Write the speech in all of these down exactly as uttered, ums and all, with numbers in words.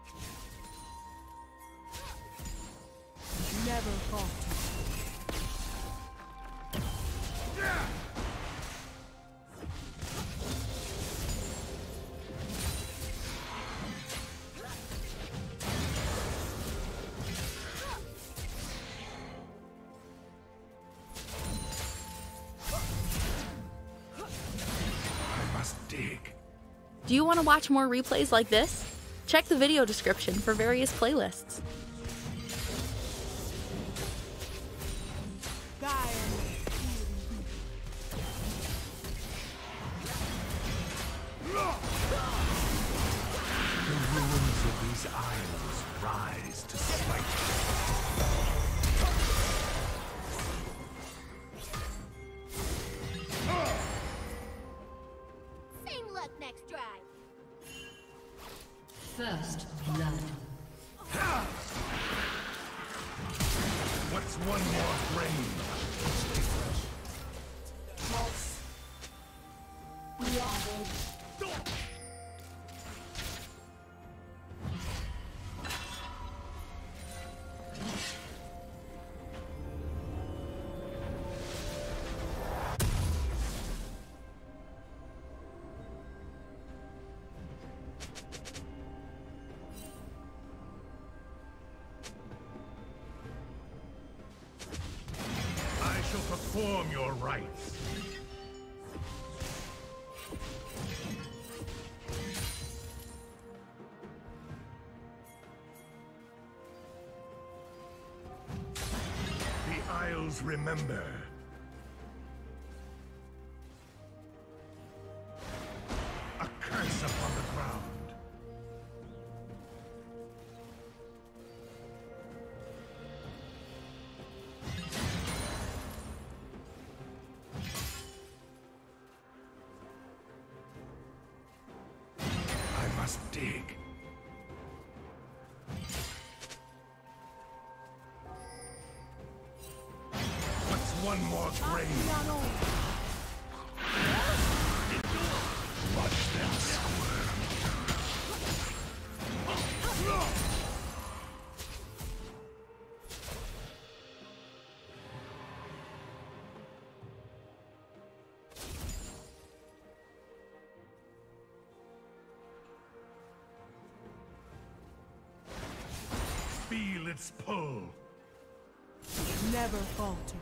Never falter. I must dig. Do you want to watch more replays like this? Check the video description for various playlists. The ruins of these isles rise to spite. Same luck next drive. First blood. What's one more grain? Stay fresh. I shall perform your rites. The Isles remember. A curse upon the ground. I must dig. What's one more grave? Watch them squirm. Feel its pull. Never falter.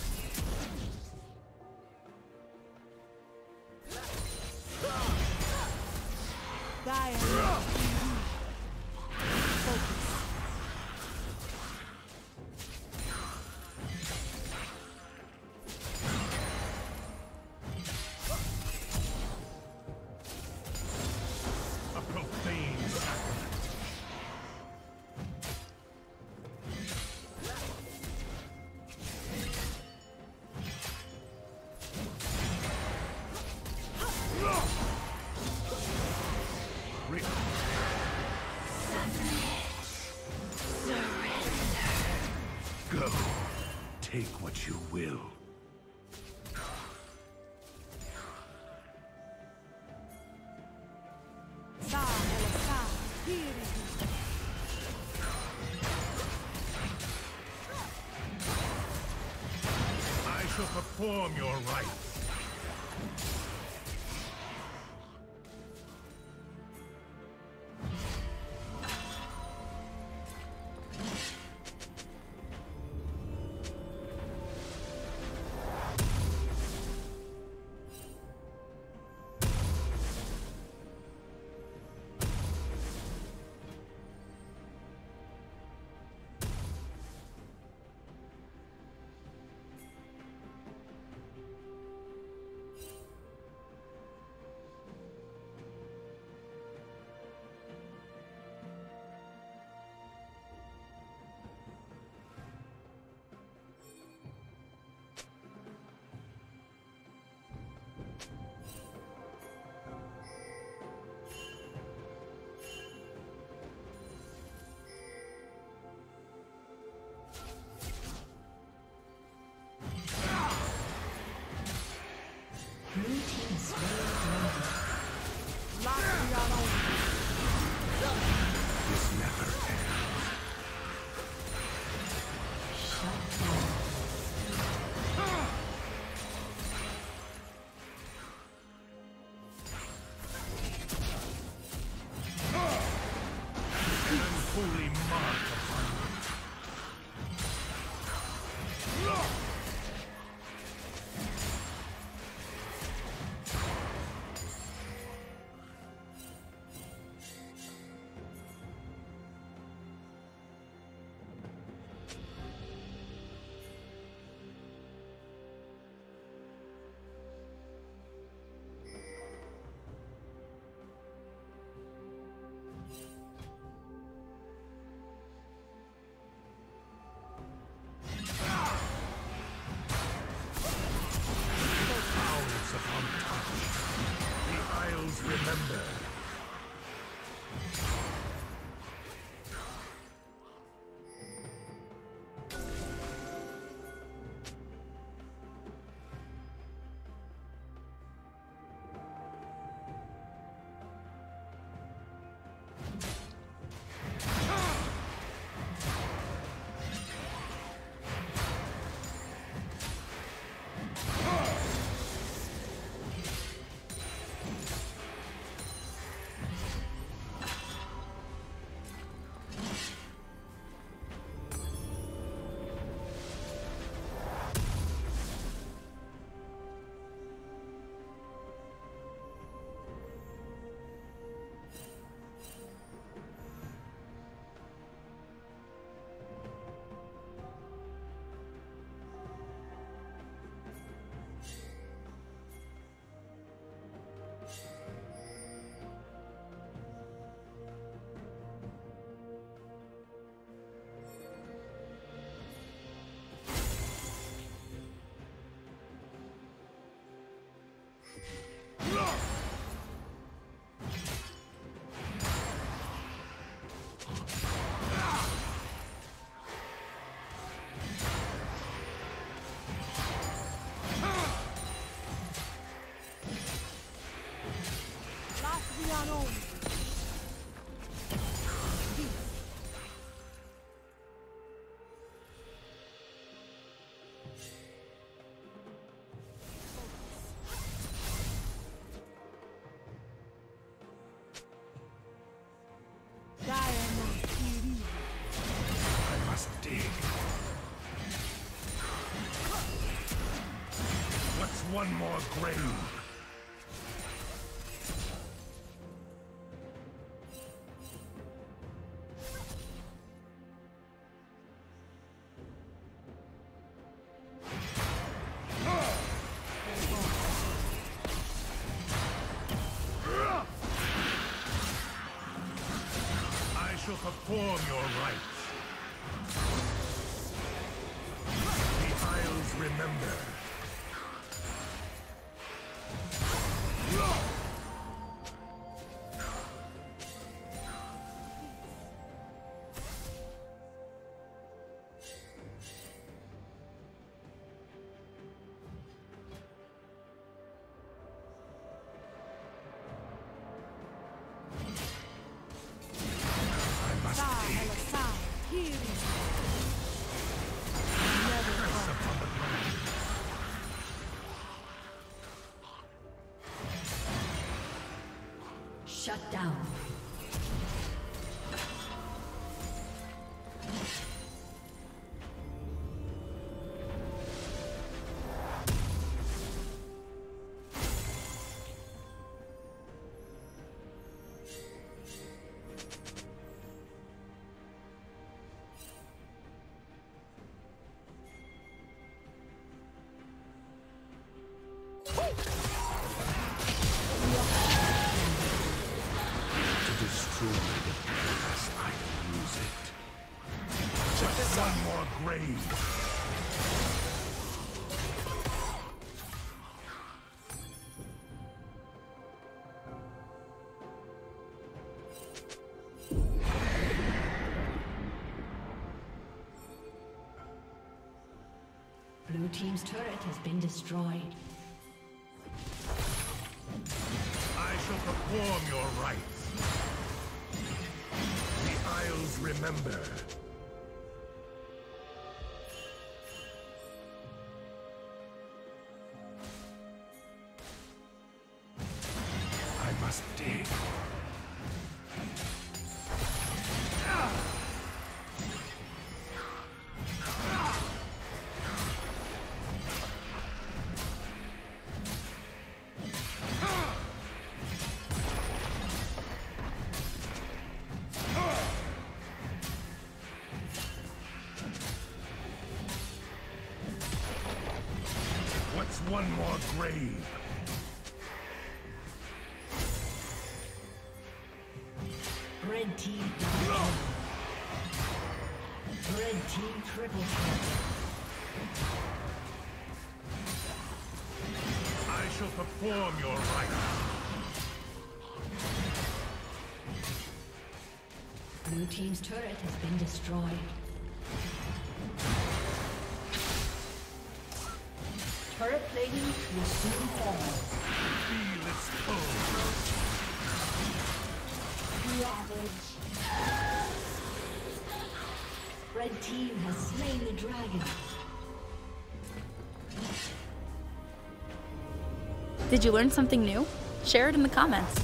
Dire. Focus. A profane sacrament. Re- Go. Take what you will. Sa, ela, sa. Here it is. I shall perform your rites. holy mark upon you. Remember. One more grave. I shall perform your rites. The Isles remember. Shut down. One more grave. Blue team's turret has been destroyed. I shall perform your rites. The Isles remember. I must dig. Ah! one more grave? Red team double kill. Red team triple kill. I shall perform your rites. Blue team's turret has been destroyed. Turret plating will soon fall. Feel its pull. Ravage. Red team has slain the dragon. Did you learn something new? Share it in the comments.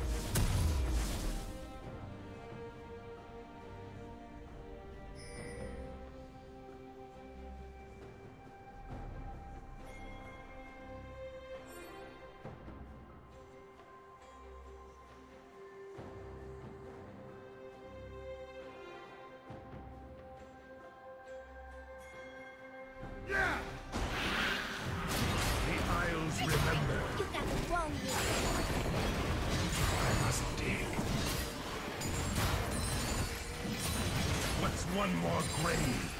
One more grave.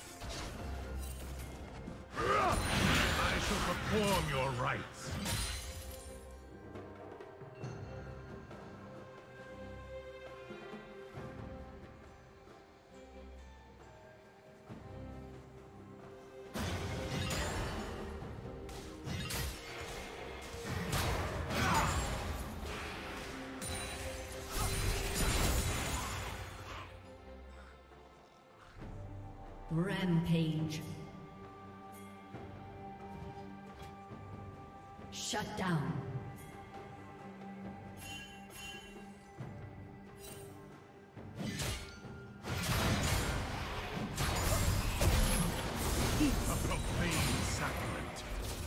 I shall perform your rites. Rampage. Shut down. A profane sacrament.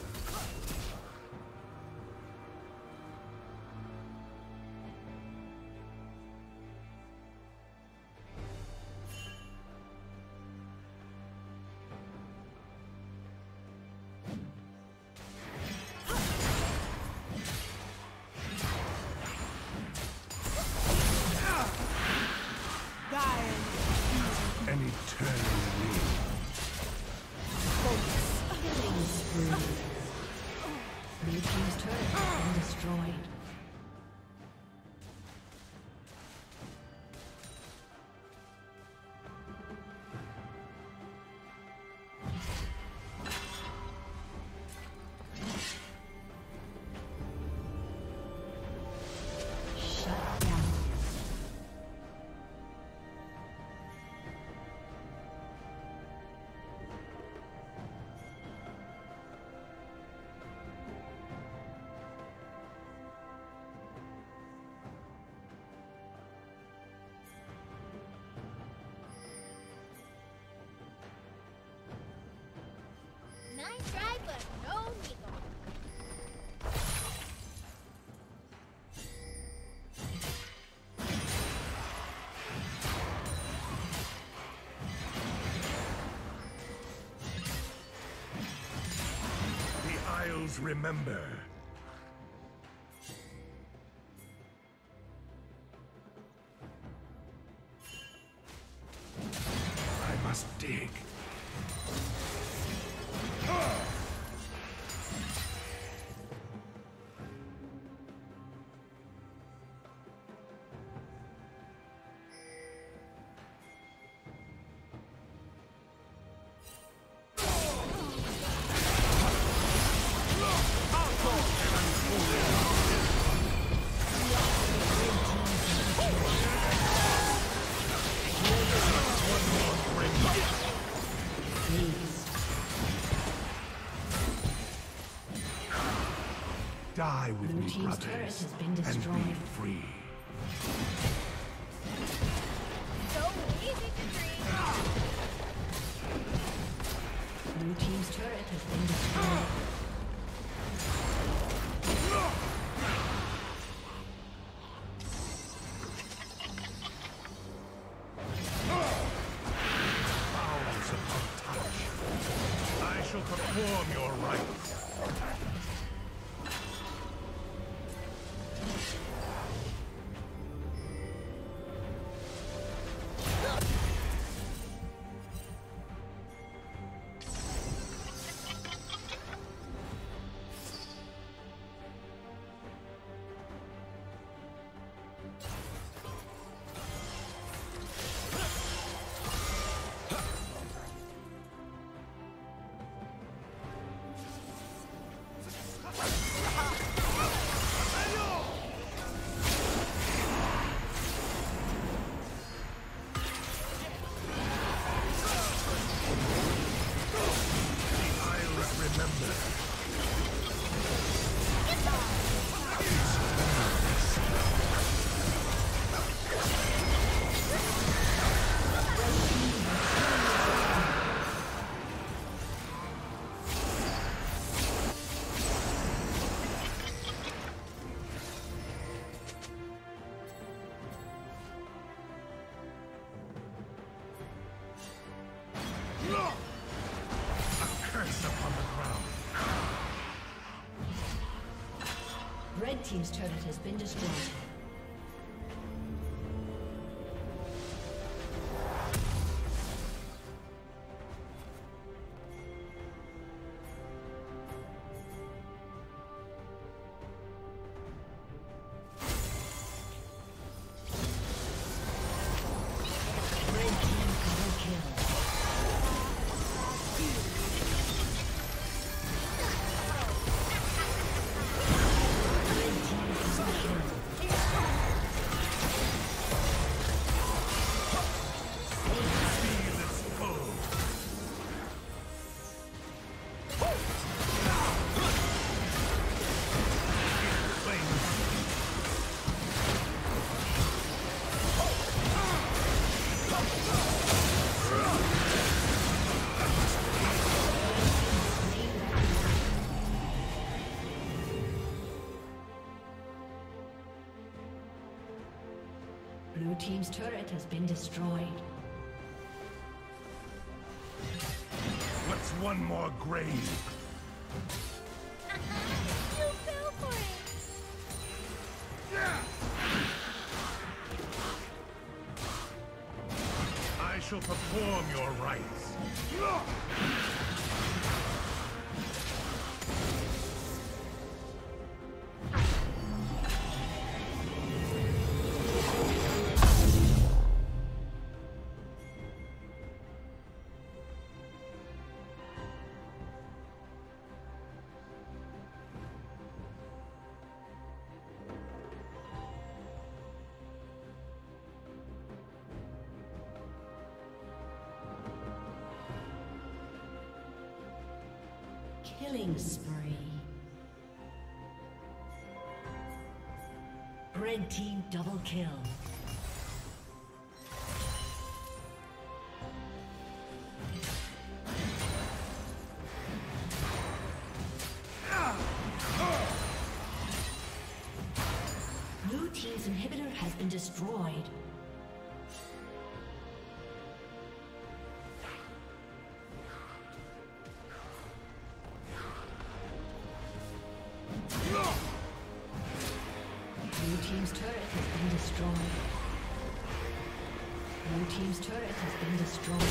An eternity. Killing spree. Blue team's turret has been destroyed. Nice try, but no Nico. The Isles remember. I must dig. Die with Blue me, team's brothers, turret has been and destroyed. be free. So easy to dream. Blue team's turret has been destroyed. Powers upon touch. I shall perform your rites. team's turret has been destroyed. Blue team's turret has been destroyed. What's one more grave? You fell for it. I shall perform your rites. Killing spree. Red team double kill. Blue team's inhibitor has been destroyed. Blue team's turret has been destroyed. Blue team's turret has been destroyed.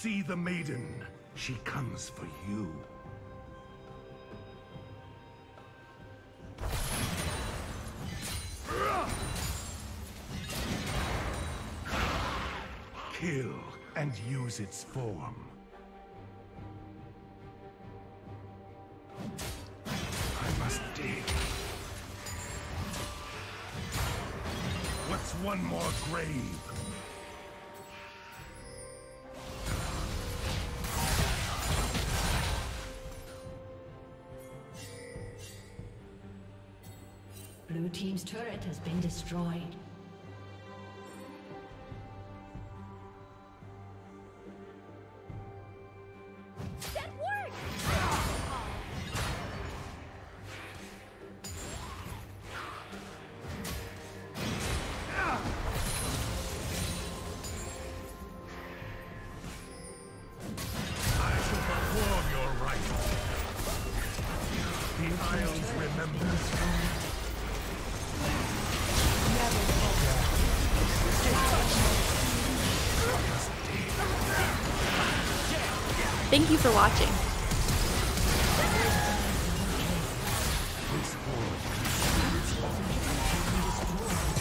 see the maiden. She comes for you. Kill and use its form. I must dig. What's one more grave? Blue team's turret has been destroyed. That worked! I shall perform your rites. The Isles remember. Never falter. Thank you for watching. This world